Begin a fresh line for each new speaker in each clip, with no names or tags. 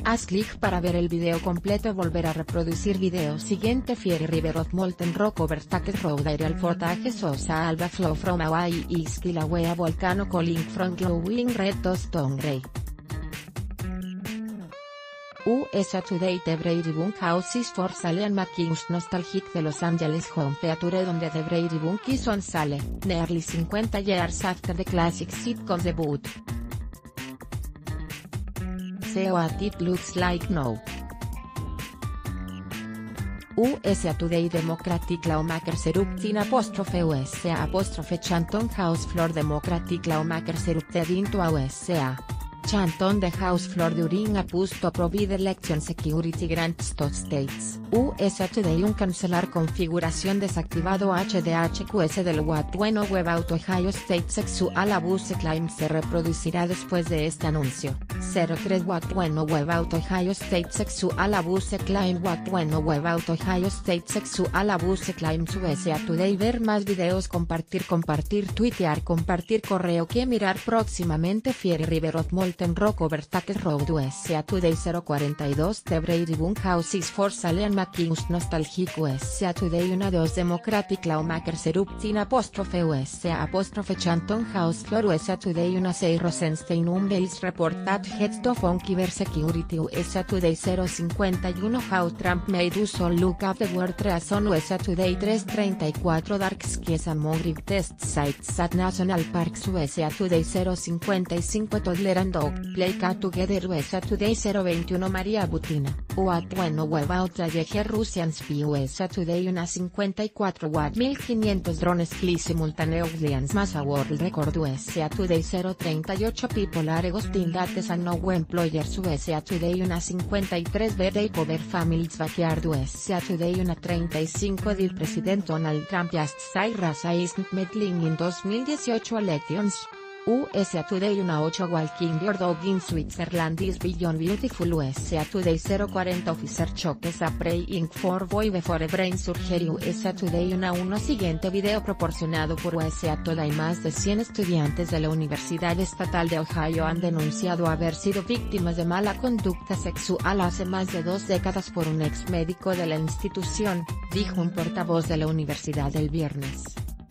Haz clic para ver el video completo y volver a reproducir video siguiente. Fieri River of Molten Rock Overtakes Road Aerial Footage Sosa Alba Flow from Hawaii is Kilauea Volcano Calling from Glowing Red to Stone Grey. USA Today The Brady Bunch Houses for Sale and Making Nostalgic de Los Angeles Home Feature donde The Brady Bunch is on sale, nearly 50 years after the classic sitcom's debut. See what it looks like now. USA Today Democratic Lawmakers erupt in USA Chanton House floor Democratic lawmakers erupted into USA. Chanton the House floor during a push to provide election security grants to states. USA Today un cancelar configuración desactivado HDHQS del What We Know About Ohio State Sexual Abuse Claim se reproducirá después de este anuncio. 03 What We Know About Ohio State Sexual Abuse Claim What We Know About Ohio State Sexual Abuse Claims USA Today ver más videos compartir tuitear compartir correo que mirar próximamente Fieri River of Molten Rock Overtakes Road USA Today 042 The Brady Bunch Houses for Sale and Making Nostalgic USA Today 1-2 Democratic Lawmakers erupt in USA Chanton House floor USA Today 1-6 Rosenstein Unveils report that heads to funky security USA Today 051 How Trump made us all look up the word treason USA Today 334 Dark Skies among grave test sites at National Parks USA Today 055 Toddler and Dog Play Cat Together USA Today 021 María Butina, What We Know About Trajeje Russian Spy USA Today 154 Watt 1500 drones fly simultaneously Massa World Record USA Today 038 People are ghosting dates and no employers USA Today 153 Birthday Cover Families Backyard USA Today 135 Del President Donald Trump just say racism meddling in 2018 elections. USA Today 1-8 Walking your dog in Switzerland is beyond beautiful USA Today 040 Officer choques a praying for boy before brain surgery USA Today 1-1 Siguiente video proporcionado por USA Today más de 100 estudiantes de la Universidad Estatal de Ohio han denunciado haber sido víctimas de mala conducta sexual hace más de 2 décadas por un ex médico de la institución, dijo un portavoz de la universidad el viernes.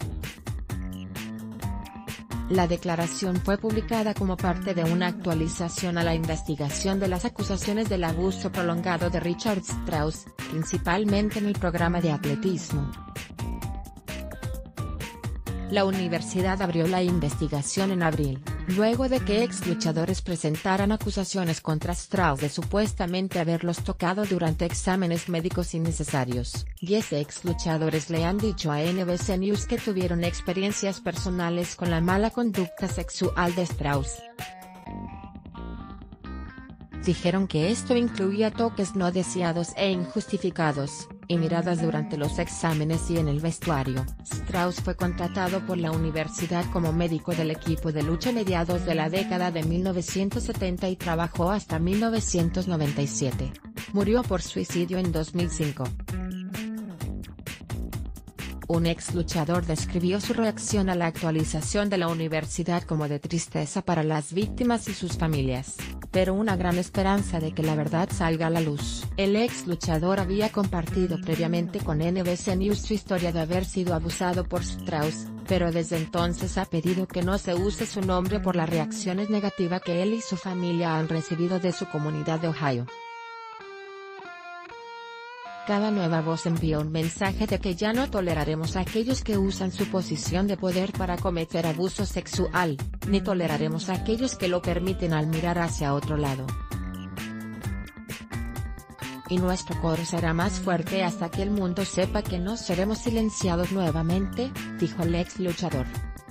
La declaración fue publicada como parte de una actualización a la investigación de las acusaciones del abuso prolongado de Richard Strauss, principalmente en el programa de atletismo. La universidad abrió la investigación en abril, luego de que ex luchadores presentaran acusaciones contra Strauss de supuestamente haberlos tocado durante exámenes médicos innecesarios. 10 ex luchadores le han dicho a NBC News que tuvieron experiencias personales con la mala conducta sexual de Strauss. Dijeron que esto incluía toques no deseados e injustificados, y miradas durante los exámenes y en el vestuario. Strauss fue contratado por la universidad como médico del equipo de lucha a mediados de la década de 1970 y trabajó hasta 1997. Murió por suicidio en 2005. Un ex luchador describió su reacción a la actualización de la universidad como de tristeza para las víctimas y sus familias, pero una gran esperanza de que la verdad salga a la luz. El ex luchador había compartido previamente con NBC News su historia de haber sido abusado por Strauss, pero desde entonces ha pedido que no se use su nombre por las reacciones negativas que él y su familia han recibido de su comunidad de Ohio. Cada nueva voz envía un mensaje de que ya no toleraremos a aquellos que usan su posición de poder para cometer abuso sexual, ni toleraremos a aquellos que lo permiten al mirar hacia otro lado. Y nuestro coro será más fuerte hasta que el mundo sepa que no seremos silenciados nuevamente, dijo el ex luchador.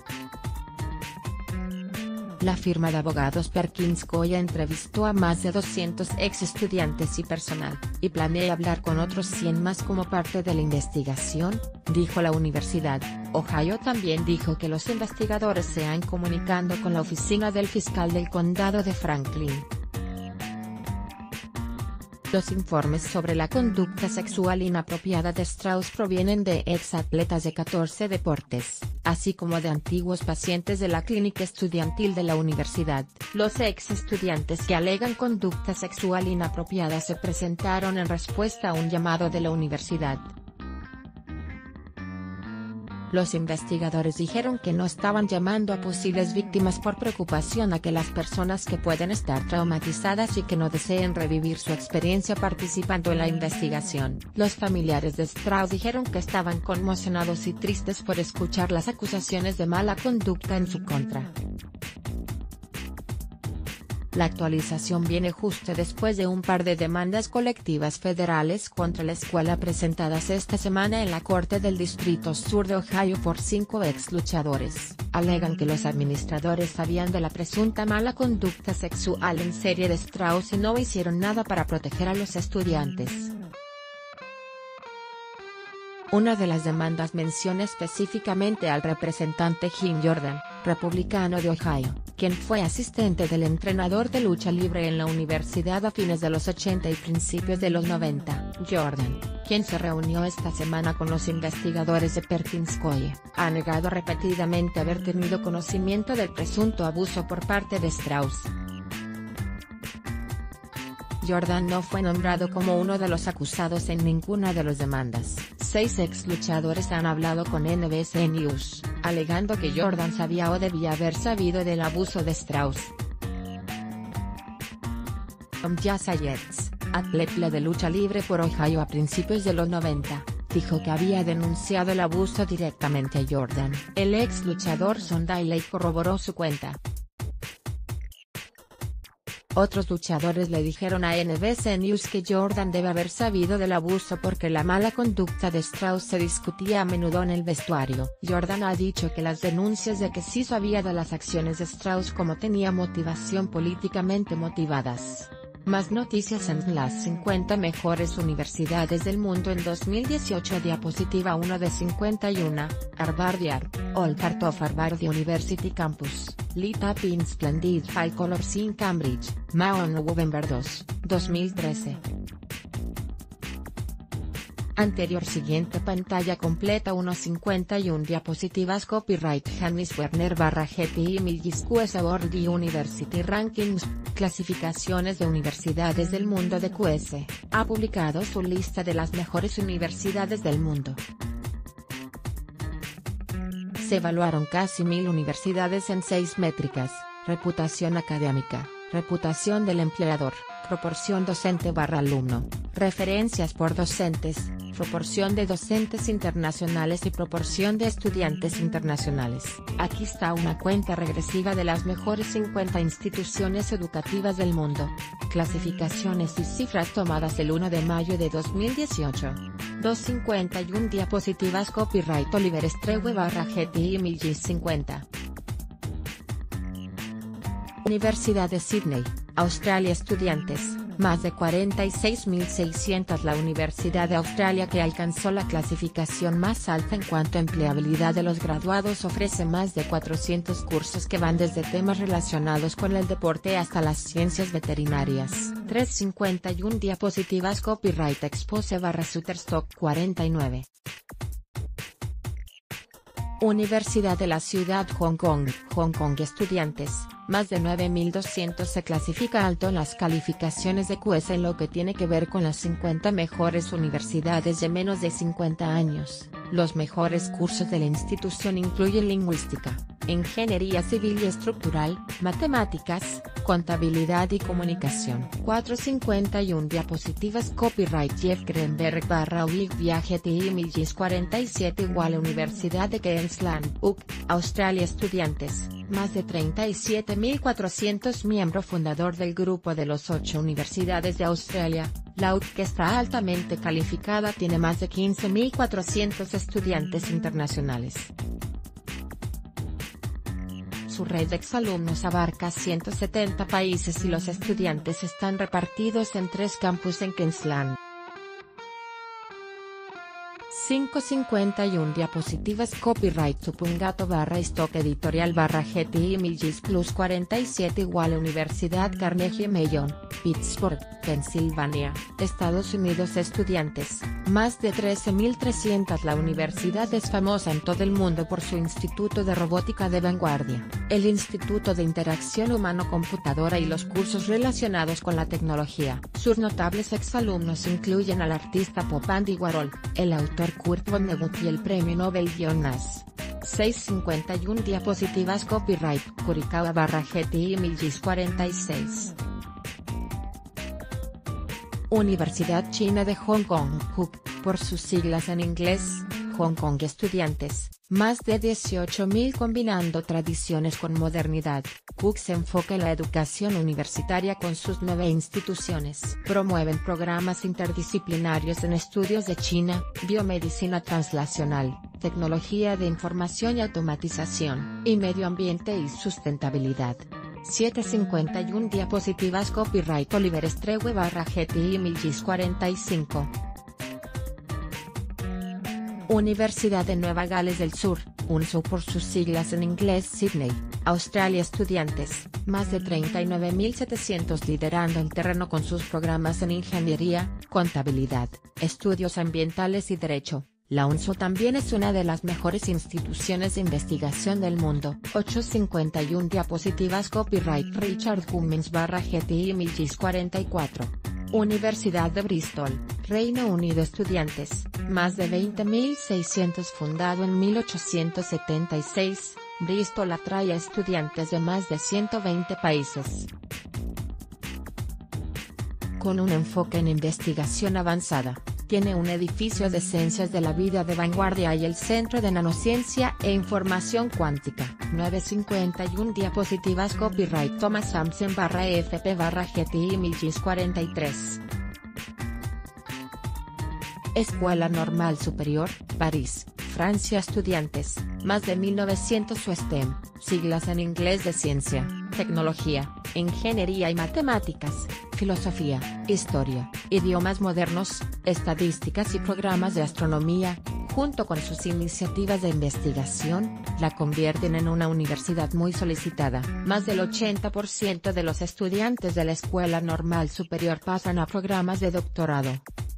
La firma de abogados Perkins Coie entrevistó a más de 200 ex estudiantes y personal, y planea hablar con otros 100 más como parte de la investigación, dijo la universidad. Ohio también dijo que los investigadores se han comunicando con la oficina del fiscal del condado de Franklin. Los informes sobre la conducta sexual inapropiada de Strauss provienen de exatletas de 14 deportes, así como de antiguos pacientes de la clínica estudiantil de la universidad. Los ex estudiantes que alegan conducta sexual inapropiada se presentaron en respuesta a un llamado de la universidad. Los investigadores dijeron que no estaban llamando a posibles víctimas por preocupación a que las personas que pueden estar traumatizadas y que no deseen revivir su experiencia participando en la investigación. Los familiares de Strauss dijeron que estaban conmocionados y tristes por escuchar las acusaciones de mala conducta en su contra. La actualización viene justo después de un par de demandas colectivas federales contra la escuela presentadas esta semana en la Corte del Distrito Sur de Ohio por 5 ex luchadores. Alegan que los administradores sabían de la presunta mala conducta sexual en serie de Strauss y no hicieron nada para proteger a los estudiantes. Una de las demandas menciona específicamente al representante Jim Jordan, republicano de Ohio, quien fue asistente del entrenador de lucha libre en la universidad a fines de los 80 y principios de los 90. Jordan, quien se reunió esta semana con los investigadores de Perkinskoye, ha negado repetidamente haber tenido conocimiento del presunto abuso por parte de Strauss. Jordan no fue nombrado como uno de los acusados en ninguna de las demandas. 6 ex luchadores han hablado con NBC News, alegando que Jordan sabía o debía haber sabido del abuso de Strauss. Tom Yazayets, atleta de lucha libre por Ohio a principios de los 90, dijo que había denunciado el abuso directamente a Jordan. El ex luchador Son Dailey corroboró su cuenta. Otros luchadores le dijeron a NBC News que Jordan debe haber sabido del abuso porque la mala conducta de Strauss se discutía a menudo en el vestuario. Jordan ha dicho que las denuncias de que sí sabía de las acciones de Strauss como tenía motivación políticamente motivadas. Más noticias en las 50 mejores universidades del mundo en 2018. Diapositiva 1 de 51, Harvard Yard, All Part of Harvard University Campus, Lit Up in Splendid High Colors in Cambridge, Mao November 2, 2013. Anterior. Siguiente pantalla completa 1.51 diapositivas. Copyright Hannes Werner /Getty Images. QS World University Rankings. Clasificaciones de universidades del mundo de QS, ha publicado su lista de las mejores universidades del mundo. Se evaluaron casi 1000 universidades en 6 métricas: reputación académica, reputación del empleador, proporción docente/alumno, referencias por docentes, proporción de docentes internacionales y proporción de estudiantes internacionales. Aquí está una cuenta regresiva de las mejores 50 instituciones educativas del mundo. Clasificaciones y cifras tomadas el 1 de mayo de 2018. 251 diapositivas. Copyright Oliver Strewe /Getty Images 50. Universidad de Sydney, Australia. Estudiantes, más de 46.600. La Universidad de Australia, que alcanzó la clasificación más alta en cuanto a empleabilidad de los graduados, ofrece más de 400 cursos que van desde temas relacionados con el deporte hasta las ciencias veterinarias. 351 diapositivas. Copyright Expose /Shutterstock 49. Universidad de la Ciudad Hong Kong, Hong Kong. Estudiantes, más de 9.200. Se clasifica alto en las calificaciones de QS en lo que tiene que ver con las 50 mejores universidades de menos de 50 años. Los mejores cursos de la institución incluyen lingüística, ingeniería civil y estructural, matemáticas, contabilidad y comunicación. 451 diapositivas. Copyright Jeff Greenberg /Wig Getty Images 47. Igual Universidad de Queensland, UK, Australia. Estudiantes, más de 37.400. Miembro fundador del grupo de los 8 universidades de Australia, la UK, que está altamente calificada, tiene más de 15.400 estudiantes internacionales. Su red de exalumnos abarca 170 países y los estudiantes están repartidos en 3 campus en Queensland, 551 diapositivas copyright Supungato /stock editorial /GT Images plus 47 igual Universidad Carnegie Mellon, Pittsburgh, Pensilvania, Estados Unidos. Estudiantes, más de 13.300. La universidad es famosa en todo el mundo por su Instituto de Robótica de Vanguardia, el Instituto de Interacción Humano-Computadora y los cursos relacionados con la tecnología. Sus notables exalumnos incluyen al artista pop Andy Warhol, el autor Kurt Vonnegut y el premio Nobel John Nash. 651 diapositivas copyright Kurikawa /GT Images 46. Universidad China de Hong Kong, HUK, por sus siglas en inglés, Hong Kong. Estudiantes, más de 18.000. Combinando tradiciones con modernidad, HUK se enfoca en la educación universitaria con sus 9 instituciones. Promueven programas interdisciplinarios en estudios de China, biomedicina translacional, tecnología de información y automatización, y medio ambiente y sustentabilidad. 751 diapositivas copyright Oliver Strewe /GT Images 45. Universidad de Nueva Gales del Sur, UNSU por sus siglas en inglés. Sydney, Australia. Estudiantes, más de 39.700. Liderando el terreno con sus programas en ingeniería, contabilidad, estudios ambientales y derecho. La UNSU también es una de las mejores instituciones de investigación del mundo. 851 diapositivas copyright Richard Cummins /GT Images 44. Universidad de Bristol, Reino Unido. Estudiantes, más de 20.600. Fundado en 1876, Bristol atrae a estudiantes de más de 120 países. Con un enfoque en investigación avanzada, tiene un edificio de ciencias de la vida de vanguardia y el Centro de Nanociencia e Información Cuántica. 951 diapositivas copyright Thomas Sampson /FP /GT Images 43. Escuela Normal Superior, París, Francia. Estudiantes, más de 1.900. Su STEM, siglas en inglés de ciencia, tecnología, ingeniería y matemáticas, filosofía, historia, idiomas modernos, estadísticas y programas de astronomía, junto con sus iniciativas de investigación, la convierten en una universidad muy solicitada. Más del 80% de los estudiantes de la Escuela Normal Superior pasan a programas de doctorado.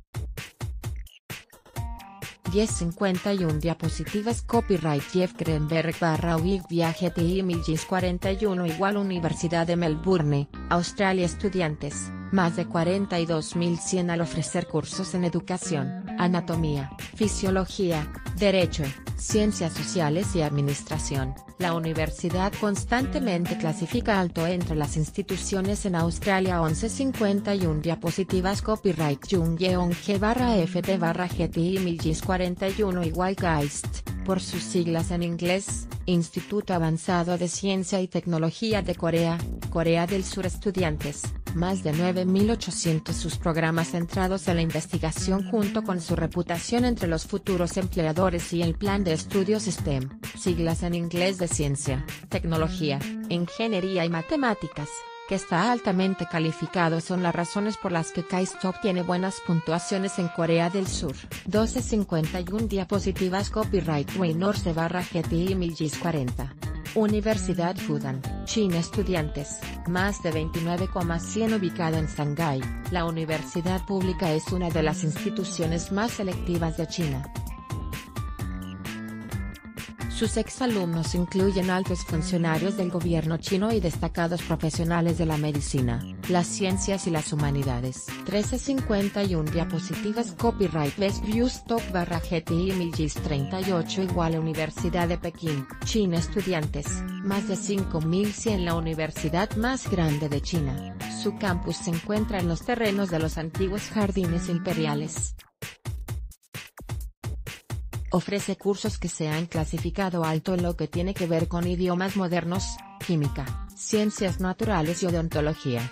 1051 diapositivas copyright Jeff Greenberg /WIG /GT Images 41 igual Universidad de Melbourne, Australia. Estudiantes, más de 42.100. Al ofrecer cursos en educación, anatomía, fisiología, derecho, ciencias sociales y administración, la universidad constantemente clasifica alto entre las instituciones en Australia. 1151 diapositivas copyright Jung Yeong G /FP /GT Images 41 igual Geist, por sus siglas en inglés, Instituto Avanzado de Ciencia y Tecnología de Corea, Corea del Sur. Estudiantes, más de 9.800. Sus programas centrados en la investigación junto con su reputación entre los futuros empleadores y el plan de estudios STEM, siglas en inglés de ciencia, tecnología, ingeniería y matemáticas, que está altamente calificado son las razones por las que KAIST obtiene buenas puntuaciones en Corea del Sur. 1251 diapositivas copyright Weinorse /GT Images 40. Universidad Fudan, China. Estudiantes, más de 29,100. Ubicada en Shanghái, la universidad pública es una de las instituciones más selectivas de China. Sus exalumnos incluyen altos funcionarios del gobierno chino y destacados profesionales de la medicina, las ciencias y las humanidades. 1351 diapositivas copyright Best View Stock /GT Images 38 igual Universidad de Pekín, China. Estudiantes, más de 5.100. La universidad más grande de China, su campus se encuentra en los terrenos de los antiguos jardines imperiales. Ofrece cursos que se han clasificado alto en lo que tiene que ver con idiomas modernos, química, ciencias naturales y odontología.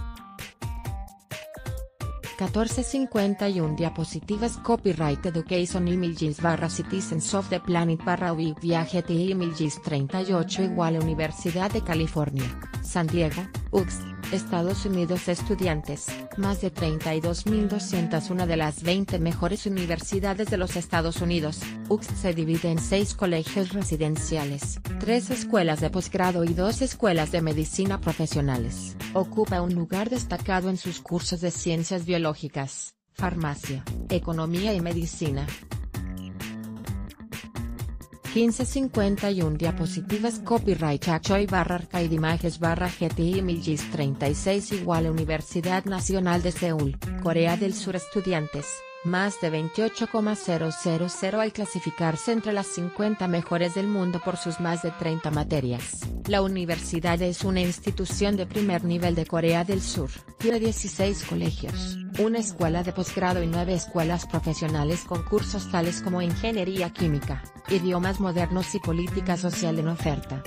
1451 diapositivas copyright Education Images /Citizens of the Planet /WIG /GT Images 38 igual Universidad de California, San Diego, UCS, Estados Unidos. Estudiantes, más de 32.200. Una de las 20 mejores universidades de los Estados Unidos, UCSS se divide en 6 colegios residenciales, 3 escuelas de posgrado y 2 escuelas de medicina profesionales. Ocupa un lugar destacado en sus cursos de ciencias biológicas, farmacia, economía y medicina. 1551 diapositivas. Copyright Chachoy/Arcade Images/GTI Images 36 = Universidad Nacional de Seúl, Corea del Sur. Estudiantes, más de 28,000 al clasificarse entre las 50 mejores del mundo por sus más de 30 materias. La universidad es una institución de primer nivel de Corea del Sur. Tiene 16 colegios, una escuela de posgrado y 9 escuelas profesionales con cursos tales como ingeniería química, idiomas modernos y política social en oferta.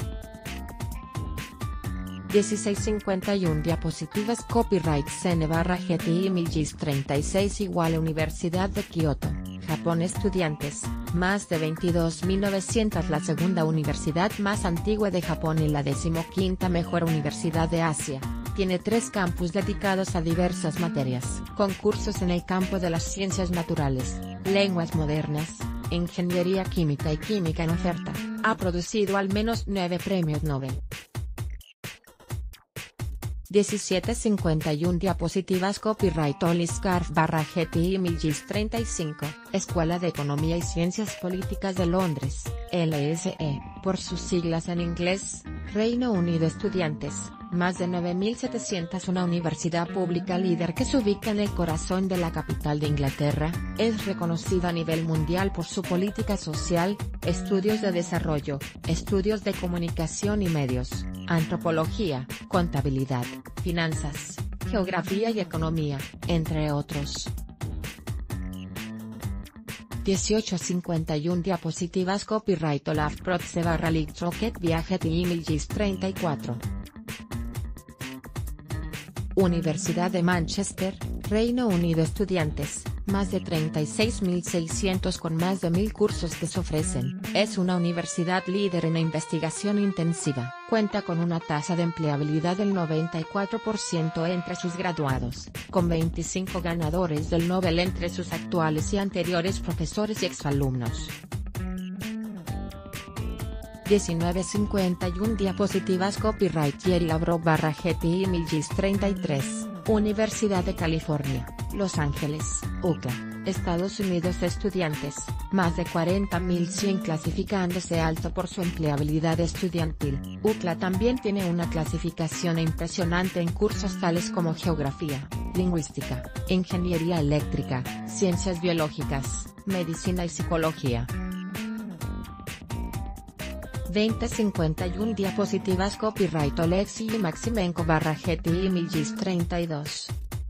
1651 diapositivas. Copyright CN/GTI Images 36 = Universidad de Kioto, Japón. Estudiantes, más de 22.900. La segunda universidad más antigua de Japón y la 15ª mejor universidad de Asia. Tiene 3 campus dedicados a diversas materias, con cursos en el campo de las ciencias naturales, lenguas modernas, ingeniería química y química en oferta. Ha producido al menos 9 premios Nobel. 1751 diapositivas. Copyright Oli Scarf/GTI Images 35, Escuela de Economía y Ciencias Políticas de Londres, LSE, por sus siglas en inglés, Reino Unido. Estudiantes, más de 9.700. Una universidad pública líder que se ubica en el corazón de la capital de Inglaterra, es reconocida a nivel mundial por su política social, estudios de desarrollo, estudios de comunicación y medios, antropología, contabilidad, finanzas, geografía y economía, entre otros. 1851 diapositivas. Copyright Olaf Protse/Lichrocket/GTI Images 34. Universidad de Manchester, Reino Unido. Estudiantes, más de 36.600 con más de 1.000 cursos que se ofrecen. Es una universidad líder en la investigación intensiva. Cuenta con una tasa de empleabilidad del 94% entre sus graduados, con 25 ganadores del Nobel entre sus actuales y anteriores profesores y exalumnos. 1951 diapositivas. Copyright Jerry Labro/GTI Images 33, Universidad de California, Los Ángeles, UCLA, Estados Unidos. Estudiantes, más de 40.100 clasificándose alto por su empleabilidad estudiantil. UCLA también tiene una clasificación impresionante en cursos tales como geografía, lingüística, ingeniería eléctrica, ciencias biológicas, medicina y psicología. 2051 diapositivas. Copyright Oleksiy Maximenko/GTI Images 32.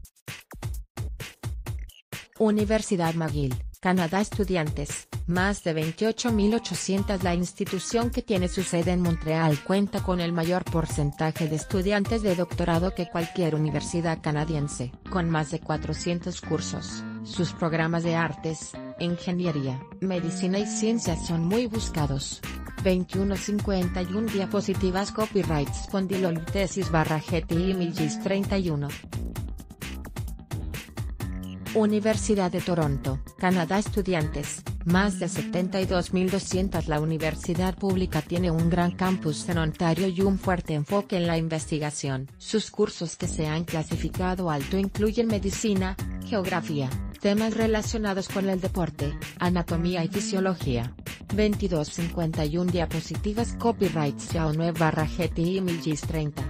Universidad McGill, Canadá. Estudiantes, más de 28.800. La institución, que tiene su sede en Montreal, cuenta con el mayor porcentaje de estudiantes de doctorado que cualquier universidad canadiense, con más de 400 cursos. Sus programas de artes, ingeniería, medicina y ciencias son muy buscados. 2151 diapositivas. Copyright Spondylolithesis/GTI Images 31. Universidad de Toronto, Canadá. Estudiantes, más de 72.200. La universidad pública tiene un gran campus en Ontario y un fuerte enfoque en la investigación. Sus cursos, que se han clasificado alto, incluyen medicina, geografía, temas relacionados con el deporte, anatomía y fisiología. 2251 diapositivas. Copyright Xiaonue/GTI Images 30.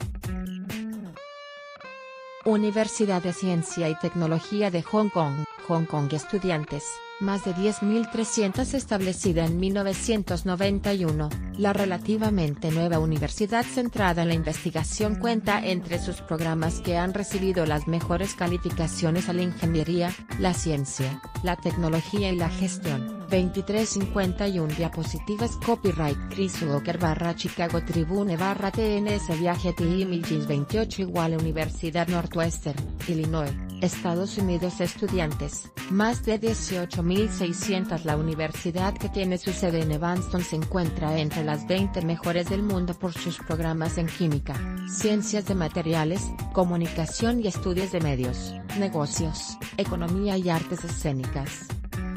Universidad de Ciencia y Tecnología de Hong Kong, Hong Kong. Estudiantes, más de 10.300. Establecida en 1991, la relativamente nueva universidad centrada en la investigación cuenta entre sus programas que han recibido las mejores calificaciones a la ingeniería, la ciencia, la tecnología y la gestión. 2351 diapositivas. Copyright Chris Walker/Chicago Tribune/TNS/GTI Images 28 = Universidad Northwestern, Illinois. Estados Unidos. Estudiantes, más de 18.600. La universidad, que tiene su sede en Evanston, se encuentra entre las 20 mejores del mundo por sus programas en química, ciencias de materiales, comunicación y estudios de medios, negocios, economía y artes escénicas.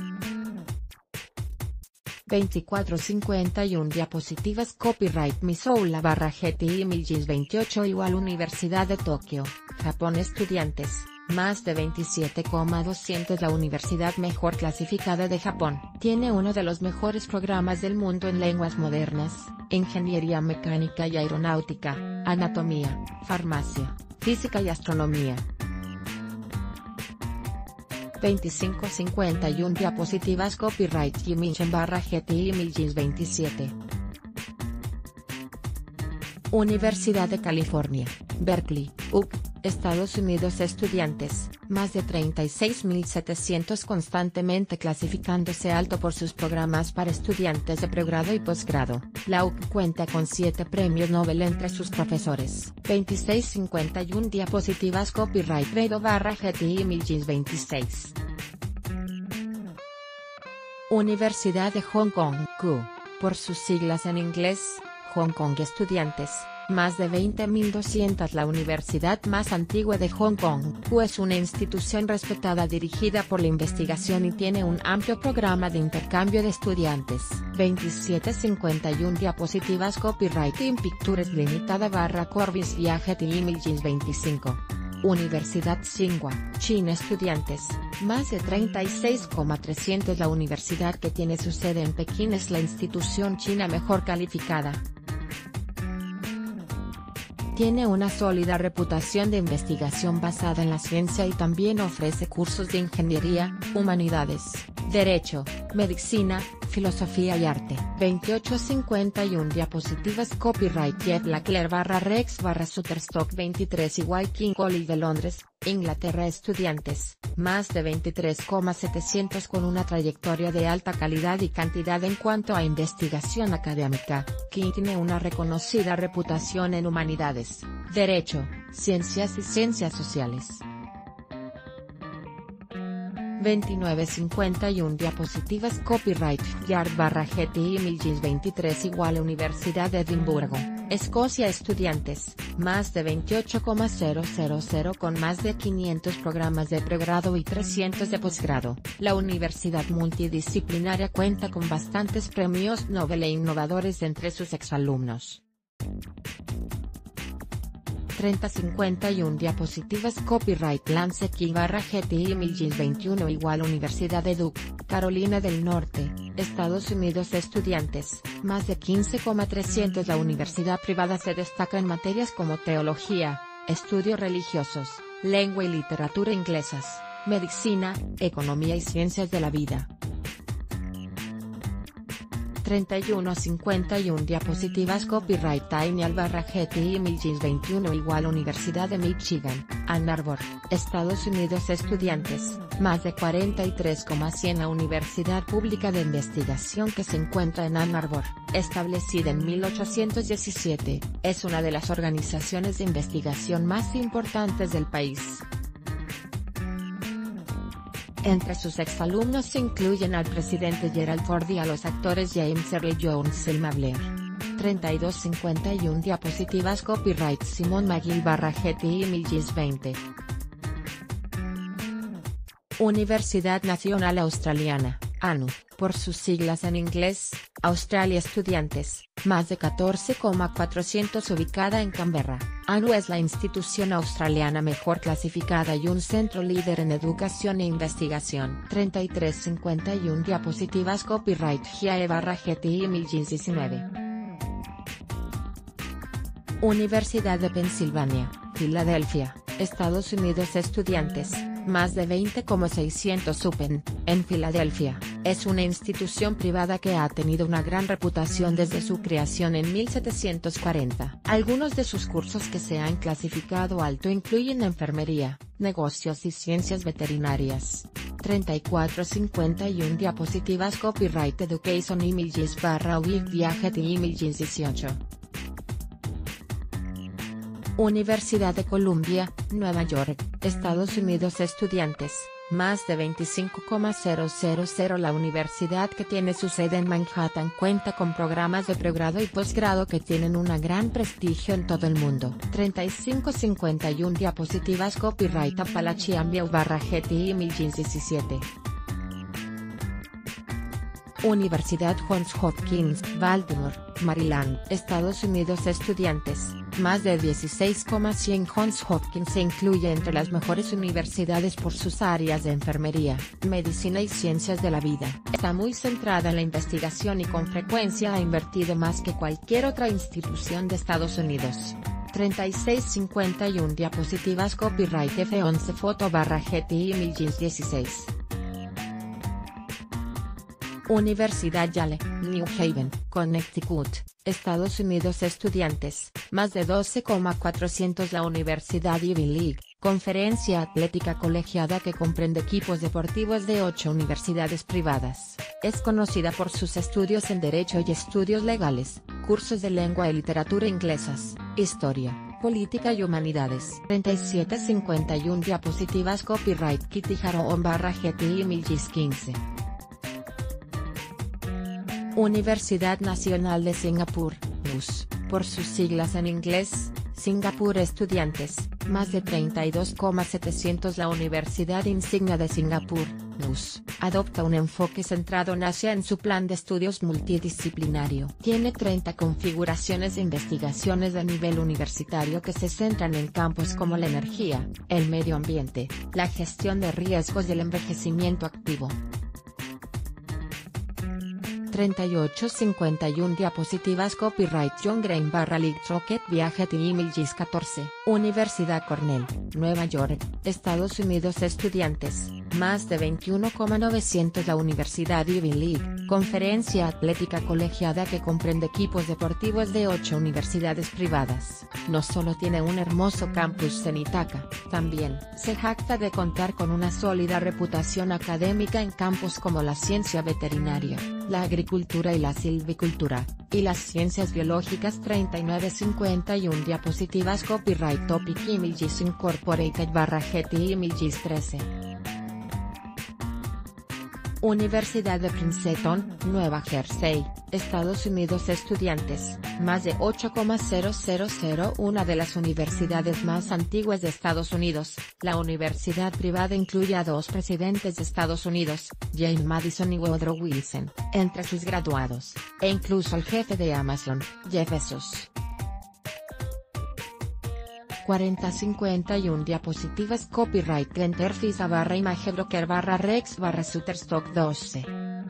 2451 diapositivas. Copyright Misoula/Getty Images. 28 = Universidad de Tokio, Japón. Estudiantes, más de 27,200. La universidad mejor clasificada de Japón tiene uno de los mejores programas del mundo en lenguas modernas, ingeniería mecánica y aeronáutica, anatomía, farmacia, física y astronomía. 2551 diapositivas. Copyright Image/Getty Images. 27. Universidad de California, Berkeley, UC, Estados Unidos. Estudiantes, más de 36.700. Constantemente clasificándose alto por sus programas para estudiantes de pregrado y posgrado. La UC cuenta con 7 premios Nobel entre sus profesores. 2651 diapositivas. Copyright Redo/Getty Images. 26. Universidad de Hong Kong, KU, por sus siglas en inglés, Hong Kong. Estudiantes, más de 20.200. La universidad más antigua de Hong Kong, KU, es una institución respetada dirigida por la investigación y tiene un amplio programa de intercambio de estudiantes. 2751 diapositivas. Copyright In Pictures Limitada/Corbis/Getty Images. 25. Universidad Tsinghua, China. Estudiantes, más de 36,300. La universidad, que tiene su sede en Pekín, es la institución china mejor calificada. Tiene una sólida reputación de investigación basada en la ciencia y también ofrece cursos de ingeniería, humanidades, derecho, medicina, filosofía y arte. 2851 diapositivas. Copyright Jeff Leclerc/Rex/Shutterstock. 23 = King College de Londres, Inglaterra. Estudiantes, más de 23,700. Con una trayectoria de alta calidad y cantidad en cuanto a investigación académica, King tiene una reconocida reputación en humanidades, derecho, ciencias y ciencias sociales. 2951 diapositivas. Copyright Yard/Getty Images. 23 = Universidad de Edimburgo, Escocia. Estudiantes, más de 28,000. Con más de 500 programas de pregrado y 300 de posgrado, la universidad multidisciplinaria cuenta con bastantes premios Nobel e innovadores entre sus exalumnos. 3051 diapositivas. Copyright Lance Key/Getty Images. 21 = Universidad de Duke, Carolina del Norte, Estados Unidos. Estudiantes, más de 15,300. La universidad privada se destaca en materias como teología, estudios religiosos, lengua y literatura inglesas, medicina, economía y ciencias de la vida. 3151 diapositivas. Copyright Tiny/Getty Images. 21 = Universidad de Michigan, Ann Arbor, Estados Unidos. Estudiantes, más de 43,100. La universidad pública de investigación, que se encuentra en Ann Arbor, establecida en 1817, es una de las organizaciones de investigación más importantes del país. Entre sus exalumnos se incluyen al presidente Gerald Ford y a los actores James Earl Jones y Selma Blair. 3251 diapositivas. Copyright Simon McGill/Getty Images. 20. Universidad Nacional Australiana, ANU, por sus siglas en inglés, Australia. Estudiantes, más de 14,400. Ubicada en Canberra, ANU es la institución australiana mejor clasificada y un centro líder en educación e investigación. 3351 diapositivas. Copyright GIAE/Getty Images. 19. Universidad de Pensilvania, Filadelfia, Estados Unidos. Estudiantes, más de 20,600. UPenn, en Filadelfia, es una institución privada que ha tenido una gran reputación desde su creación en 1740. Algunos de sus cursos que se han clasificado alto incluyen enfermería, negocios y ciencias veterinarias. 3451 diapositivas. Copyright Education Images/Getty Images. 18. Universidad de Columbia, Nueva York, Estados Unidos. Estudiantes, más de 25,000. La universidad, que tiene su sede en Manhattan, cuenta con programas de pregrado y posgrado que tienen un gran prestigio en todo el mundo. 3551 diapositivas. Copyright Appalachian/Getty Images 17. Universidad Johns Hopkins, Baltimore, Maryland, Estados Unidos. Estudiantes, más de 16,100. Johns Hopkins se incluye entre las mejores universidades por sus áreas de enfermería, medicina y ciencias de la vida. Está muy centrada en la investigación y con frecuencia ha invertido más que cualquier otra institución de Estados Unidos. 3651 diapositivas. Copyright F11 Photo/Getty Images 16. Universidad Yale, New Haven, Connecticut, Estados Unidos. Estudiantes, más de 12,400. La Universidad Ivy League, conferencia atlética colegiada que comprende equipos deportivos de 8 universidades privadas. Es conocida por sus estudios en Derecho y Estudios Legales, cursos de lengua y literatura inglesas, historia, política y humanidades. 3751 diapositivas. Copyright Kitty Harron/Getty Images 15. Universidad Nacional de Singapur, NUS, por sus siglas en inglés, Singapur. Estudiantes, más de 32,700. La Universidad Insignia de Singapur, NUS, adopta un enfoque centrado en Asia en su plan de estudios multidisciplinario. Tiene 30 configuraciones de investigaciones de nivel universitario que se centran en campos como la energía, el medio ambiente, la gestión de riesgos y el envejecimiento activo. 3851 diapositivas. Copyright John Green/League Rocket Getty Images 14. Universidad Cornell, Nueva York, Estados Unidos. Estudiantes, más de 21,900. La Universidad Ivy League, conferencia atlética colegiada que comprende equipos deportivos de 8 universidades privadas. No solo tiene un hermoso campus en Ithaca, también se jacta de contar con una sólida reputación académica en campos como la ciencia veterinaria, la agricultura y la silvicultura, y las ciencias biológicas. 3951 diapositivas. Copyright Topic Images Incorporated/Getty Images 13. Universidad de Princeton, Nueva Jersey, Estados Unidos. Estudiantes, más de 8,000. Una de las universidades más antiguas de Estados Unidos, la universidad privada incluye a 2 presidentes de Estados Unidos, James Madison y Woodrow Wilson, entre sus graduados, e incluso al jefe de Amazon, Jeff Bezos. 4051 diapositivas. Copyright Enter Fisa/ImageBroker/Rex/Shutterstock 12.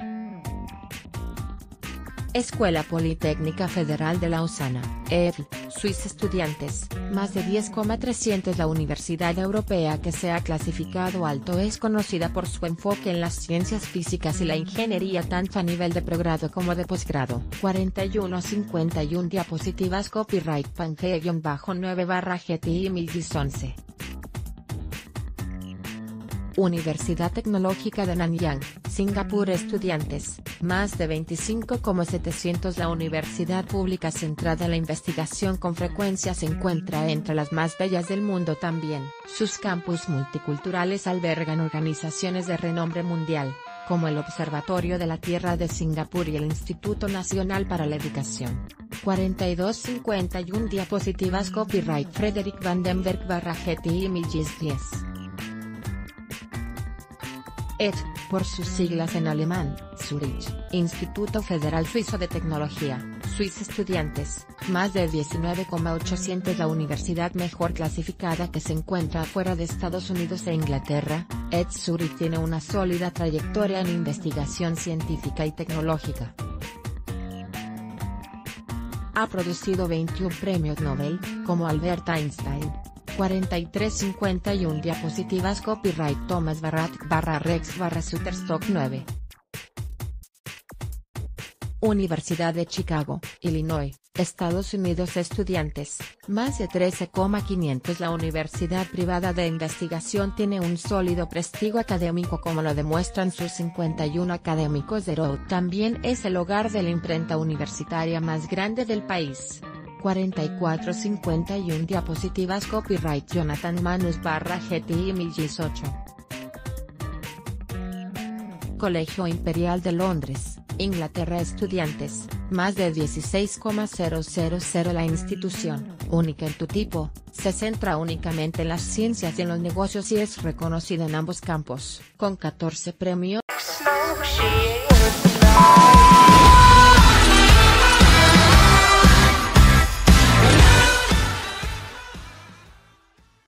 Escuela Politécnica Federal de Lausana, EFI, Suiza. Estudiantes, más de 10,300. La universidad europea que se ha clasificado alto es conocida por su enfoque en las ciencias físicas y la ingeniería tanto a nivel de pregrado como de posgrado. 4151 diapositivas. Copyright Pange-9/Getty Images 11. Universidad Tecnológica de Nanyang, Singapur. Estudiantes, más de 25,700. La universidad pública centrada en la investigación con frecuencia se encuentra entre las más bellas del mundo también. Sus campus multiculturales albergan organizaciones de renombre mundial, como el Observatorio de la Tierra de Singapur y el Instituto Nacional para la Educación. 4251 diapositivas. Copyright Frederick Vandenberg/Getty Images 10. Por sus siglas en alemán, Zurich, Instituto Federal Suizo de Tecnología, Suiza. Estudiantes, más de 19,800. La universidad mejor clasificada que se encuentra fuera de Estados Unidos e Inglaterra, Zurich tiene una sólida trayectoria en investigación científica y tecnológica. Ha producido 21 premios Nobel, como Albert Einstein. 4351 diapositivas. Copyright Thomas Barratt/Rex/Shutterstock 9. Universidad de Chicago, Illinois, Estados Unidos. Estudiantes, más de 13,500. La universidad privada de investigación tiene un sólido prestigio académico como lo demuestran sus 51 académicos de Rhodes. También es el hogar de la imprenta universitaria más grande del país. 4451 diapositivas. Copyright Jonathan Manus/GT Images 8. Colegio Imperial de Londres, Inglaterra. Estudiantes, más de 16,000. La institución, única en tu tipo, se centra únicamente en las ciencias y en los negocios y es reconocida en ambos campos, con 14 premios.